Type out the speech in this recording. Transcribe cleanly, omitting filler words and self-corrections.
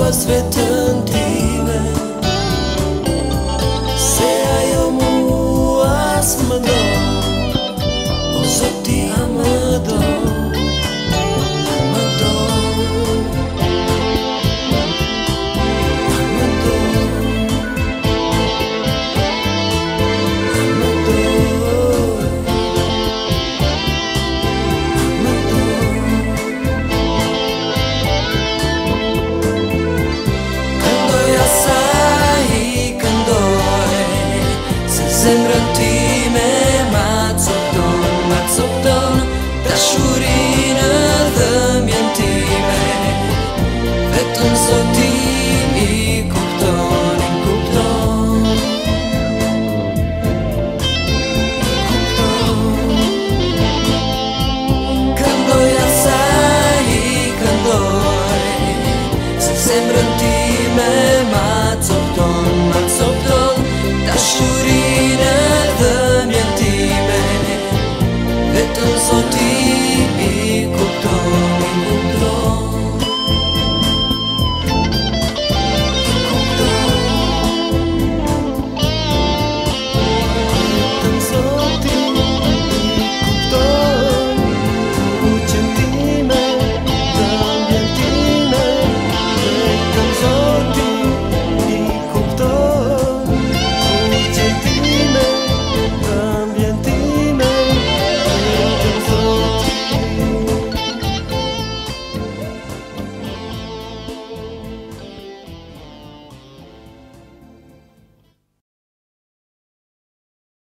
pas vetën time. Se ajo mua s'më do, o Zoti a më do, a më do, a më do, a më do, a më do. Këndoj asaj, këndoj, se zemrën time ma copton dashurinë dhe mjen time. Vetëm Zoti i kupton, i kupton, këndoj asaj, këndoj, se zemrën